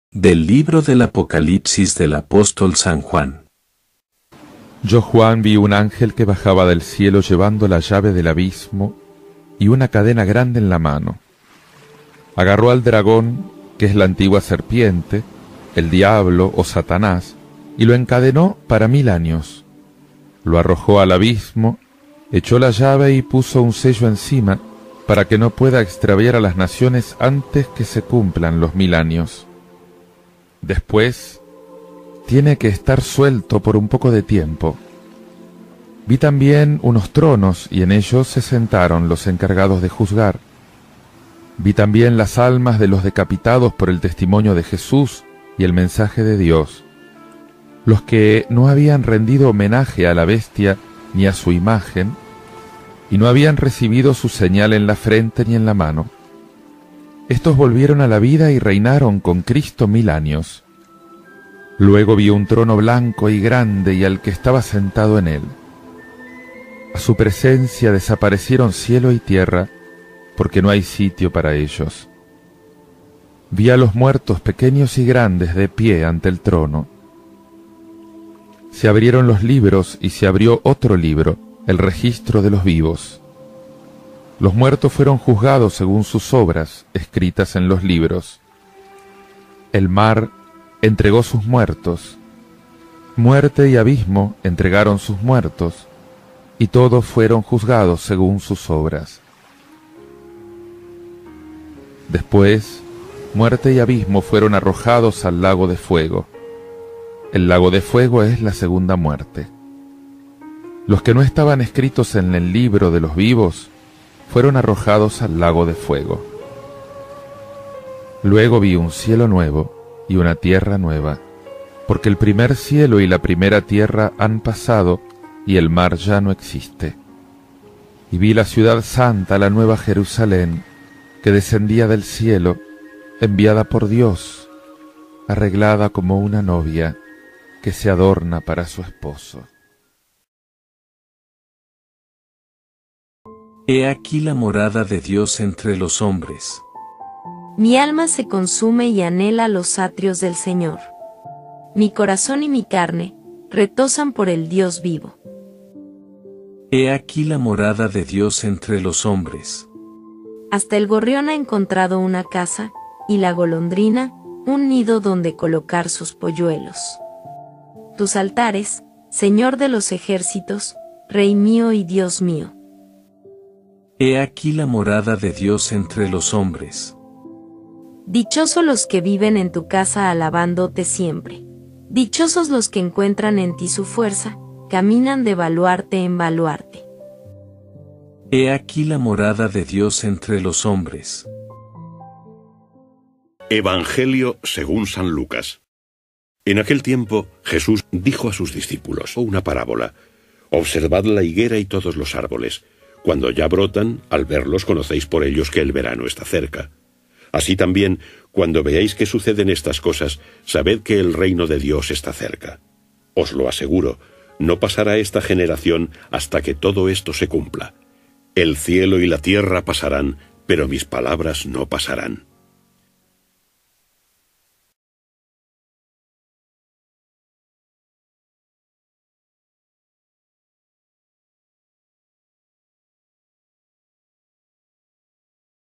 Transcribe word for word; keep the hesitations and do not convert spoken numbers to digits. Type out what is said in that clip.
Del libro del Apocalipsis del apóstol San Juan. Yo, Juan, vi un ángel que bajaba del cielo llevando la llave del abismo y una cadena grande en la mano. Agarró al dragón, que es la antigua serpiente, el diablo o Satanás, y lo encadenó para mil años. Lo arrojó al abismo, echó la llave y puso un sello encima para que no pueda extraviar a las naciones antes que se cumplan los mil años. Después, tiene que estar suelto por un poco de tiempo. Vi también unos tronos y en ellos se sentaron los encargados de juzgar. Vi también las almas de los decapitados por el testimonio de Jesús y el mensaje de Dios, los que no habían rendido homenaje a la bestia ni a su imagen, y no habían recibido su señal en la frente ni en la mano. Estos volvieron a la vida y reinaron con Cristo mil años. Luego vi un trono blanco y grande y al que estaba sentado en él. A su presencia desaparecieron cielo y tierra, porque no hay sitio para ellos. Vi a los muertos pequeños y grandes de pie ante el trono. Se abrieron los libros y se abrió otro libro, el registro de los vivos. Los muertos fueron juzgados según sus obras, escritas en los libros. El mar entregó sus muertos. Muerte y abismo entregaron sus muertos, y todos fueron juzgados según sus obras. Después, muerte y abismo fueron arrojados al lago de fuego. El lago de fuego es la segunda muerte. Los que no estaban escritos en el libro de los vivos fueron arrojados al lago de fuego. Luego vi un cielo nuevo y una tierra nueva, porque el primer cielo y la primera tierra han pasado y el mar ya no existe. Y vi la ciudad santa, la nueva Jerusalén, que descendía del cielo, enviada por Dios, arreglada como una novia que se adorna para su esposo. He aquí la morada de Dios entre los hombres. Mi alma se consume y anhela los atrios del Señor. Mi corazón y mi carne retosan por el Dios vivo. He aquí la morada de Dios entre los hombres. Hasta el gorrión ha encontrado una casa, y la golondrina, un nido donde colocar sus polluelos. Tus altares, Señor de los ejércitos, Rey mío y Dios mío. He aquí la morada de Dios entre los hombres. Dichosos los que viven en tu casa alabándote siempre. Dichosos los que encuentran en ti su fuerza, caminan de baluarte en baluarte. He aquí la morada de Dios entre los hombres. Evangelio según San Lucas. En aquel tiempo Jesús dijo a sus discípulos una parábola: observad la higuera y todos los árboles. Cuando ya brotan, al verlos conocéis por ellos que el verano está cerca. Así también, cuando veáis que suceden estas cosas, sabed que el reino de Dios está cerca. Os lo aseguro, no pasará esta generación hasta que todo esto se cumpla. El cielo y la tierra pasarán, pero mis palabras no pasarán.